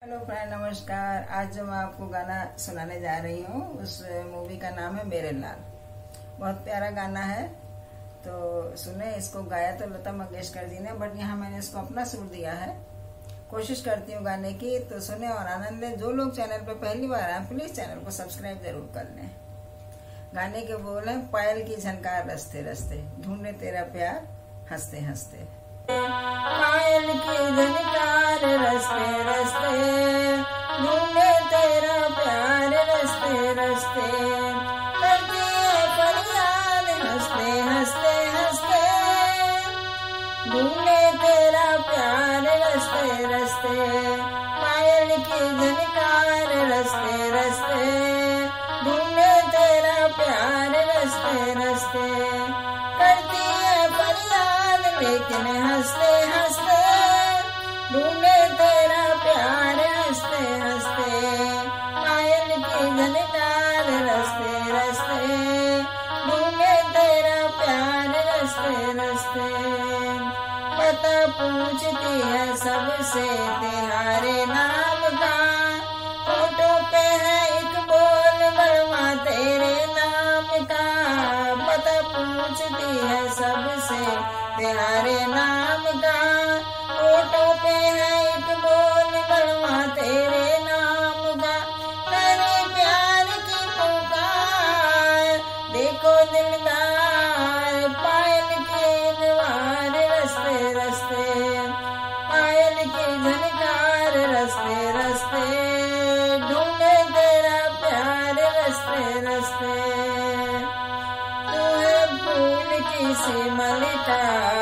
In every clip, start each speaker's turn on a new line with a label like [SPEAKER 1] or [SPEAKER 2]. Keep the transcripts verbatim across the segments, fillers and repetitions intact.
[SPEAKER 1] Hello friend, नमस्कार। आज जो मैं आपको गाना सुनाने जा रही हूँ उस मूवी का नाम है मेरे लाल। बहुत प्यारा गाना है, तो सुने। इसको गाया तो लता मंगेशकर जी ने, बट यहाँ मैंने इसको अपना सुर दिया है। कोशिश करती हूँ गाने की, तो सुने और आनंद लें। जो लोग चैनल पे पहली बार आए प्लीज चैनल को सब्सक्राइब जरूर कर लें। गाने के बोल हैं, पायल की झनकार रस्ते रस्ते, ढूंढे तेरा प्यार हंसते हंसते। पायल की झनकार रस्ते रस्ते, ढूंढे तेरा प्यार रस्ते रस्ते, करती है फरियाद हंसते हंसते हंसते, ढूंढे तेरा प्यार रस्ते रस्ते। पायल की झनकार रस्ते रस्ते, ढूंढे तेरा प्यार रस्ते रस्ते, करती है फरियाद लेकिन हंसते हंसते, ढूंढे तेरा प्यार हंसते हंसते। पायल की झनकार रस्ते रस्ते, ढूंढे तेरा प्यार रस्ते रस्ते। पता पूछती है सबसे तुम्हारे नाम का, फोटो पे है एक बोल बड़वा तेरे नाम का। पता पूछती है सबसे तुम्हारे नाम का, फोटो पे है एक बोल बड़वा तेरे नाम का। करे प्यार की पुकार देखो दिलदार, पायल की द्वार रस्ते रस्ते, पायल की झनकार रस्ते रस्ते, ढूंढे तेरा प्यार रस्ते रस्ते। तू है फूल की सी मलिका,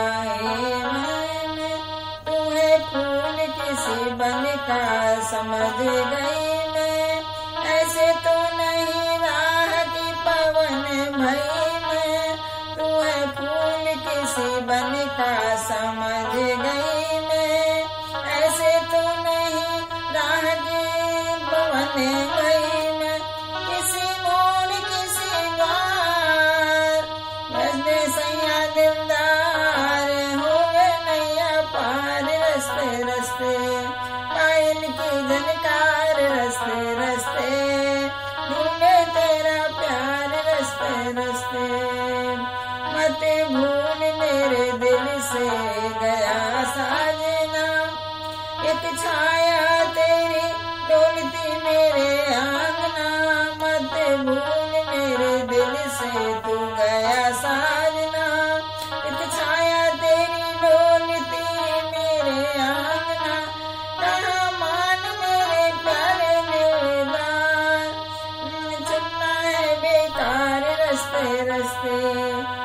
[SPEAKER 1] तू है फूल किसी बन का समझ गई मैं, ऐसे तो नहीं राह की पवन भई मैं। तू है फूल किसी बन का समझ गई मैं, ऐसे तो नहीं राह की पवन भई मैं। किसी मोड़ किसी बार बजने सैया दिलदार, हो गए नैया पार रस्ते रस्ते। पायल की झनकार रस्ते रस्ते, ढूंढे तेरा प्यार रस्ते रस्ते। मत भूल मेरे दिल से गया साजना, एक छाया तेरी डोलती मेरे आंगना। मत भूल मेरे दिल से तू गया साजना, एक छाया तेरी डोलती मेरे आंगना। कहाँ मान मेरे प्यारे दिलदार, चुनना है बेकार रस्ते रस्ते।